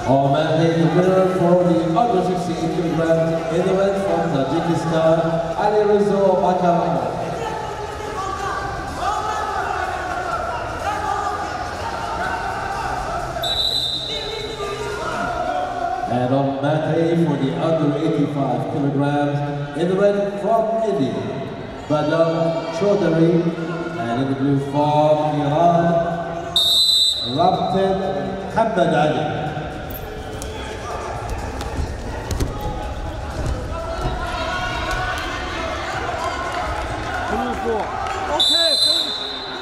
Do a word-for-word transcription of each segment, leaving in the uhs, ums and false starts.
Our man made the winner for the under sixteen kilograms in the event from Tajikistan, Alireza Bakarov. And on mat A for the under eighty-five kilograms in the red from India, Badam Chaudhary, and in the blue from Iran, Ramtin Hamad Ali. Okay, finish.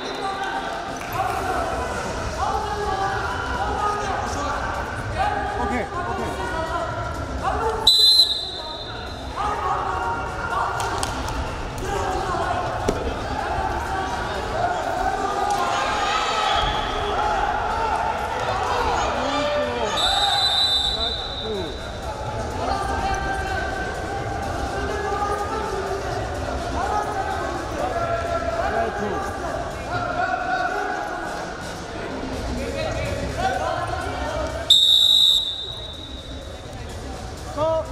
Okay, okay. So,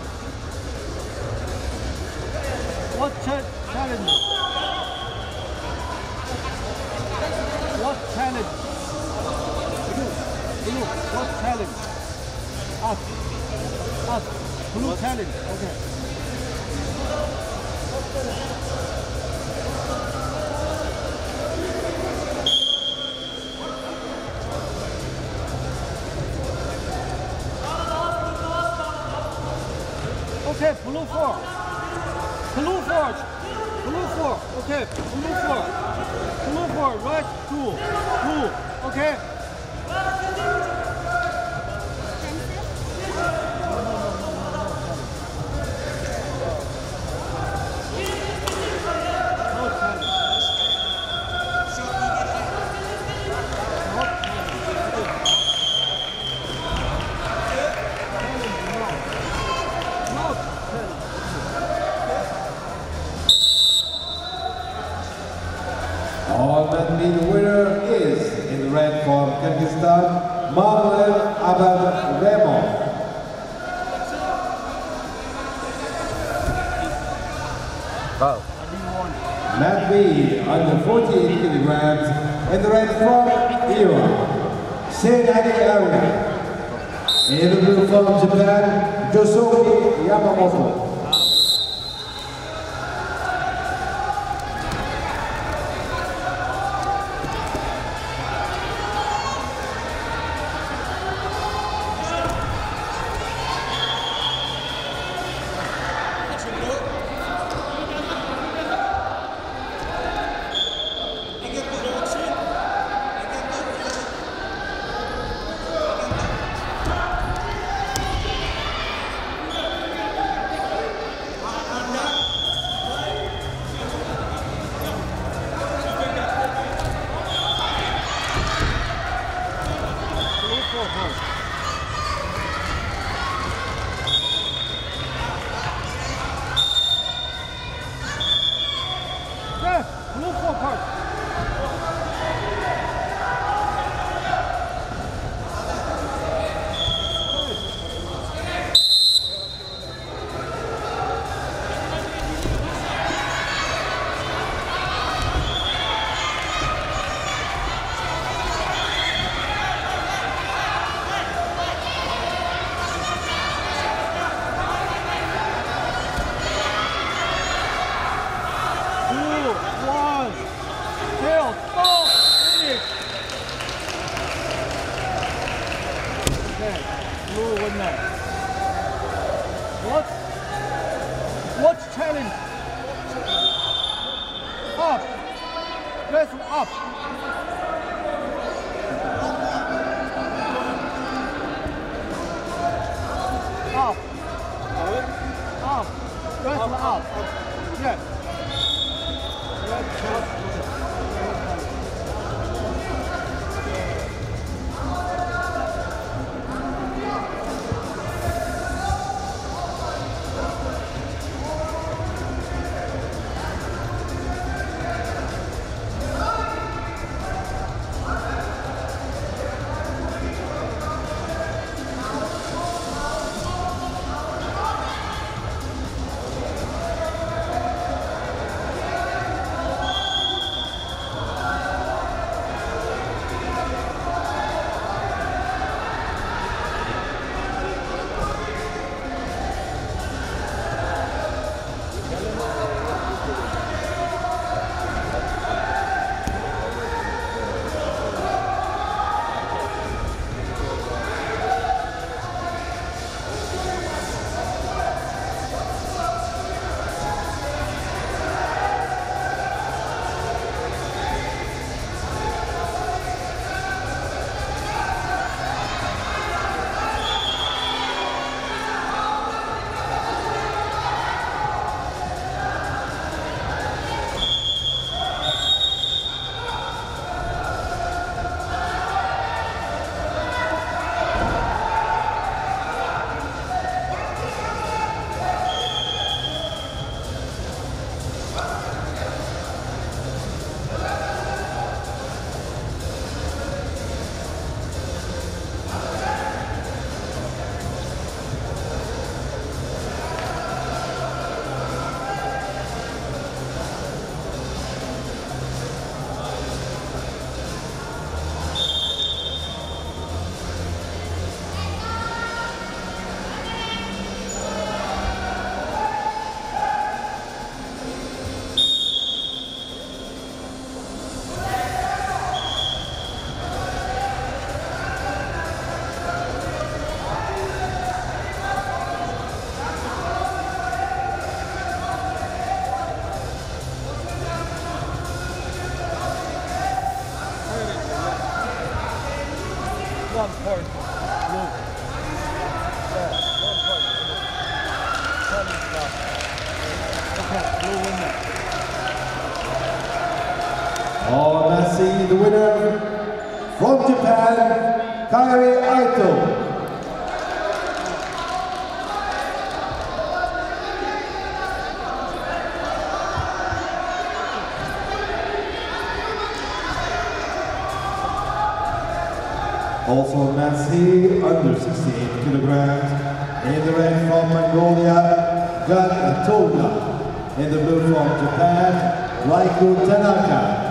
what cha challenge? What challenge? Blue, blue, what challenge? Us, us, blue challenge, okay. Okay, blue four. Blue four. Blue four. Okay, blue four. Blue four, right two. Blue. Okay. And the winner is, in the red from Kyrgyzstan, Marlon Abad Remo. Oh. Mat B, under forty-eight kilograms, in the red from Iran, Senadi Area. In the blue from Japan, Josuke Yamamoto. Blue four part. Blue winner. What? What challenge? Up. Press up. Up. Up. Press up. Yes. one point. Blue. Yeah, one point. Ten left. Okay, blue winner. Oh, let's see the winner from Japan, Kairi Aito. Also, Nancy, under sixty-eight kilograms. In the red from Mongolia, Gun Toga. In the blue from Japan, Raiku Tanaka.